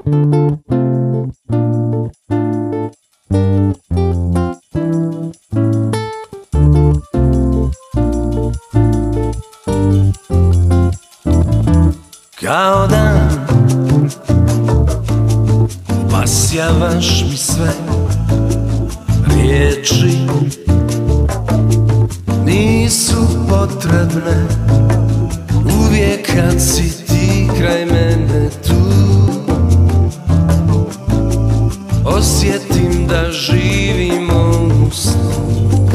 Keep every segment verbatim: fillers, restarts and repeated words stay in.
Kao dan obasjavaš mi sve riječi, nisu potrebne uvijek kad si ti kraj mene tu. Osjetim da živimo u snu.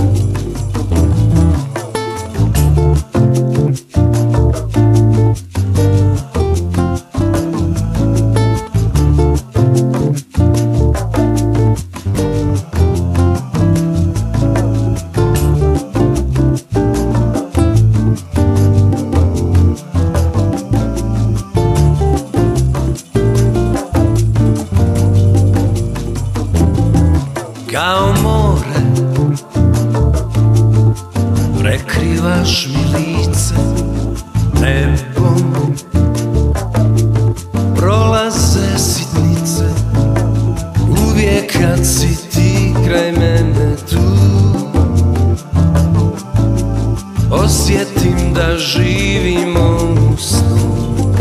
Kao more prekrivaš mi lice nebom, prolaze sitnice uvijek kad si ti kraj mene tu. Osjetim da živimo u snu.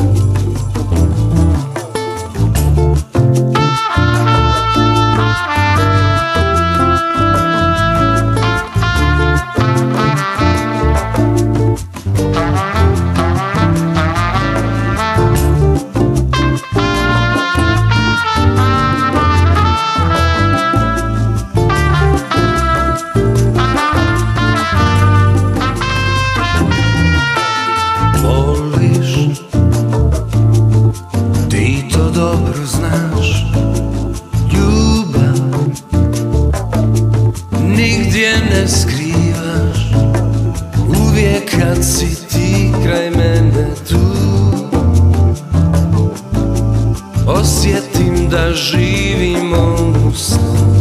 Dobro znaš, ljubav nigdje ne skrivaš, uvijek kad si ti kraj mene tu. Osjetim da živimo u snu.